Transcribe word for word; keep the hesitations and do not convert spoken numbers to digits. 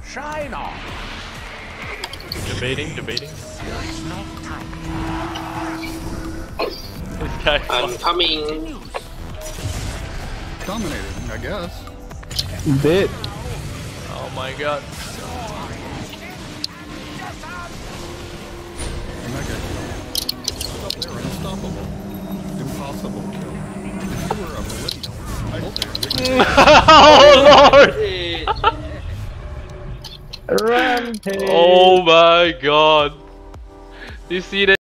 Shine on. Debating, debating. There's no time. This guy. I'm coming. Dominated, I guess. Bit. Oh my god. And that guy killed. They're unstoppable. Impossible kill. You were a millennial. I say, Oh lord! Rampage. Oh my god. Do you see that?